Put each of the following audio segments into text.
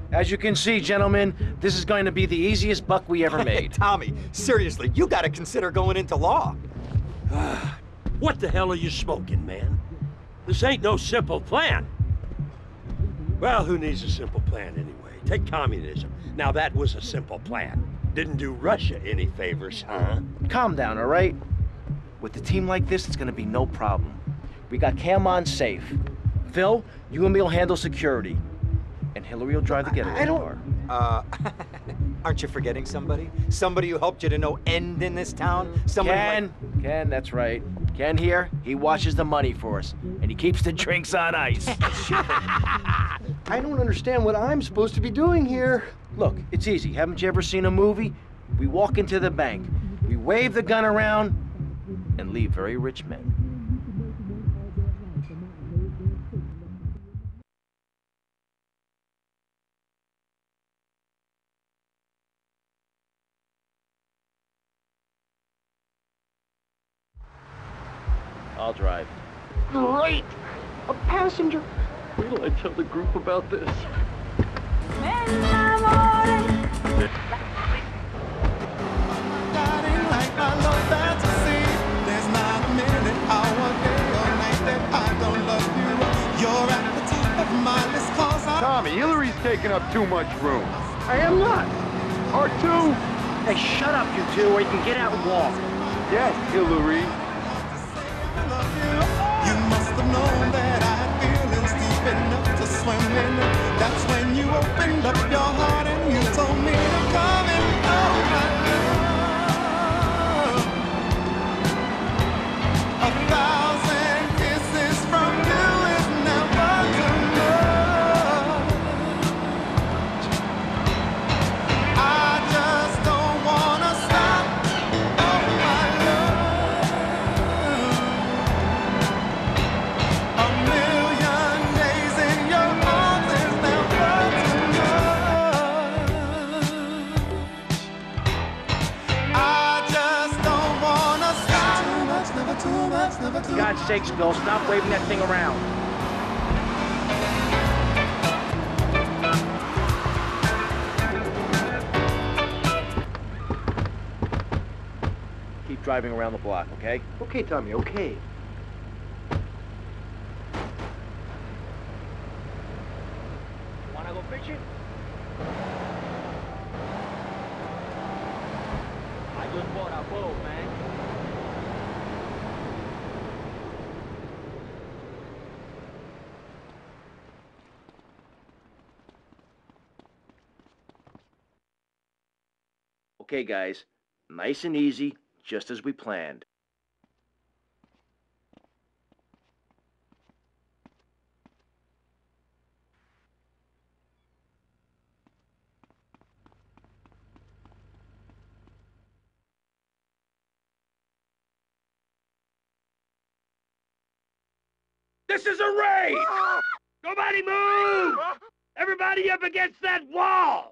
As you can see, gentlemen, this is going to be the easiest buck we ever made. Tommy, seriously, you gotta consider going into law. What the hell are you smoking, man? This ain't no simple plan. Well, who needs a simple plan anyway? Take communism. Now that was a simple plan. Didn't do Russia any favors, huh? Calm down, all right? With a team like this, it's gonna be no problem. We got Cam on safe. Phil, you and me will handle security. And Hillary will drive the getaway car. Aren't you forgetting somebody? Somebody who helped you to no end in this town? Somebody Ken, that's right. Ken here, he washes the money for us. And he keeps the drinks on ice. I don't understand what I'm supposed to be doing here. Look, it's easy. Haven't you ever seen a movie? We walk into the bank, we wave the gun around, and leave very rich men. I'll drive. Great! A passenger. Wait till I tell the group about this. Tommy, Hillary's taking up too much room. I am not. R2? Hey, shut up, you two, or you can get out and walk. Yes, Hillary. You must have known that I had feelings deep enough to swim in. That's when you opened up your heart and you told me to come and go, my love. 1,000 kisses from you is never too much. I just don't wanna stop, oh my love. A million days in your arms is never too much. I just don't wanna stop. Too much, never too much, never too For God's sakes, Bill, stop waving that thing around. Keep driving around the block, okay? Okay, Tommy, okay. Wanna go fishing? I just bought a boat, man. Okay, guys. Nice and easy, just as we planned. This is a raid! Nobody move! Everybody up against that wall!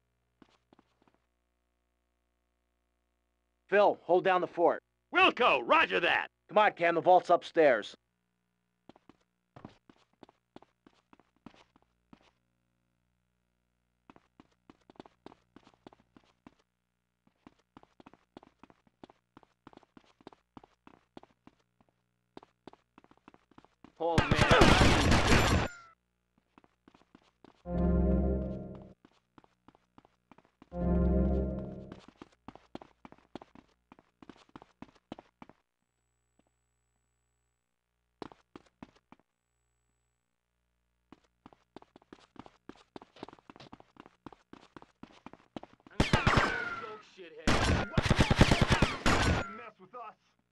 Phil, hold down the fort. Wilco, roger that! Come on, Cam, the vault's upstairs. Oh, man. Mess with us.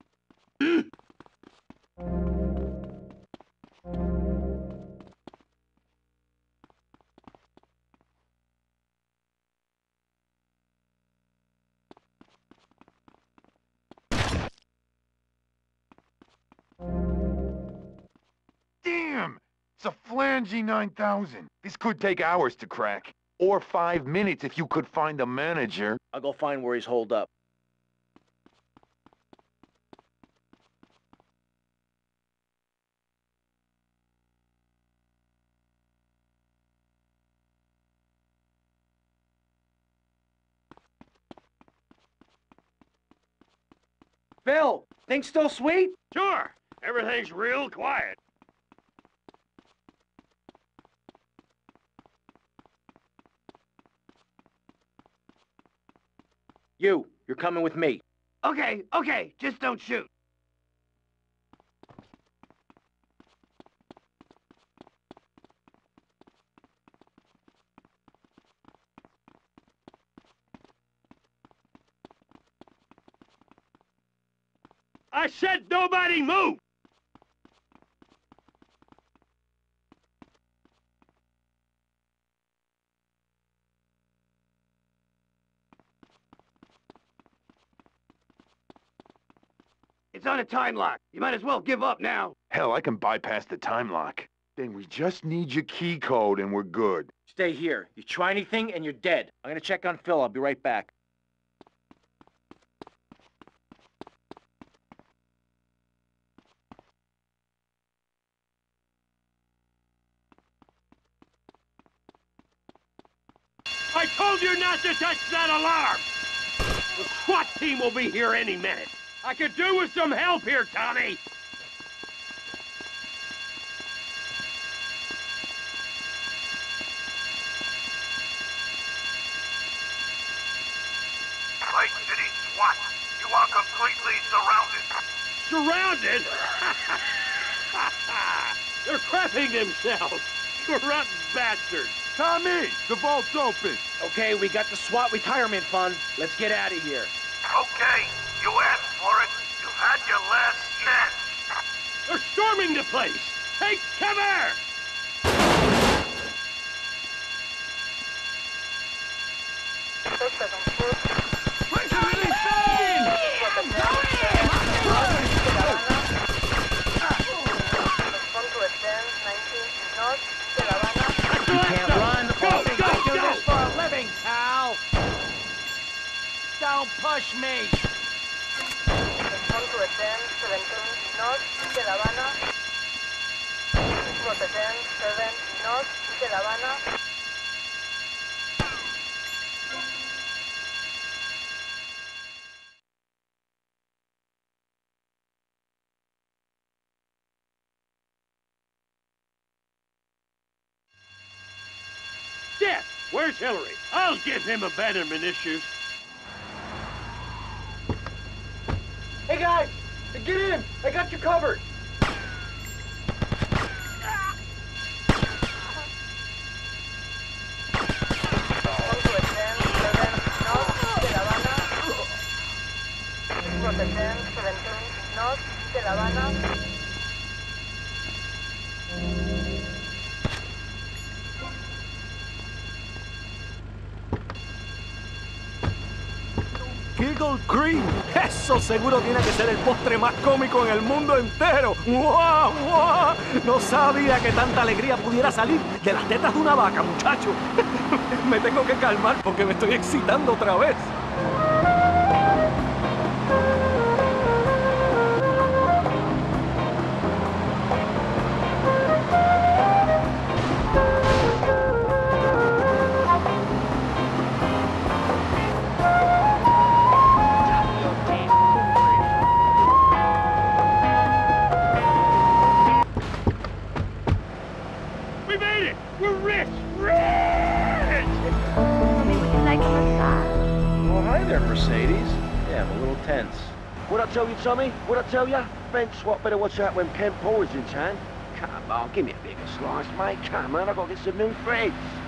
Damn! It's a Flangy 9000. This could take hours to crack. Or 5 minutes if you could find the manager. I'll go find where he's holed up. Phil, things still sweet? Sure. Everything's real quiet. You're coming with me. Okay, just don't shoot. I said nobody move! It's on a time lock. You might as well give up now. Hell, I can bypass the time lock. Then we just need your key code and we're good. Stay here. You try anything and you're dead. I'm gonna check on Phil. I'll be right back. I told you not to touch that alarm! The SWAT team will be here any minute. I could do with some help here, Tommy! Lake City SWAT, you are completely surrounded. Surrounded? They're crapping themselves! Rotten bastards! Tommy, the vault's open. Okay, we got the SWAT retirement fund. Let's get out of here. Okay, you asked for it. You've had your last chance. They're storming the place! Take cover! You can't run. Go, I go, do go! this for a living, pal. Don't push me. Shit! Where's Hillary? I'll give him abandonment issues. Hey guys, get in. I got you covered. Giggle Cream. Eso seguro tiene que ser el postre más cómico en el mundo entero. ¡Guau, guau! No sabía que tanta alegría pudiera salir de las tetas de una vaca, muchacho. Me tengo que calmar porque me estoy excitando otra vez. We made it! We're rich! Rich! Maybe would you like a massage? Well, hi there, Mercedes. Yeah, I'm a little tense. What I tell you, Tommy? What I tell you? Ben SWAT better watch out when Ken Paul is in town. Come on, give me a bigger slice, mate. Come on, I've got to get some new threads.